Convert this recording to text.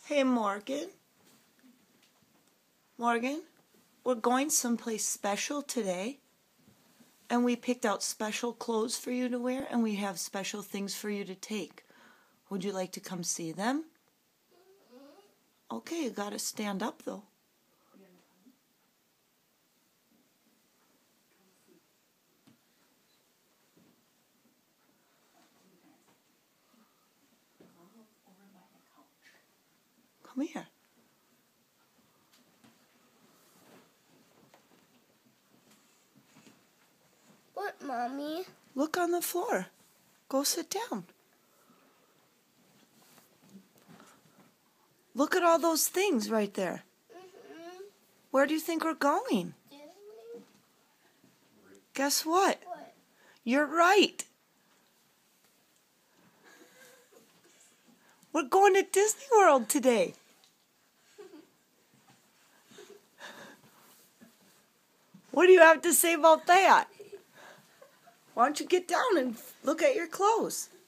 Hey, Morgan. Morgan, we're going someplace special today. And we picked out special clothes for you to wear, and we have special things for you to take. Would you like to come see them? Okay, you gotta stand up, though. Come here. What, Mommy? Look on the floor. Go sit down. Look at all those things right there. Mm-hmm. Where do you think we're going? Disney? Guess what? What? You're right. We're going to Disney World today. What do you have to say about that? Why don't you get down and look at your clothes?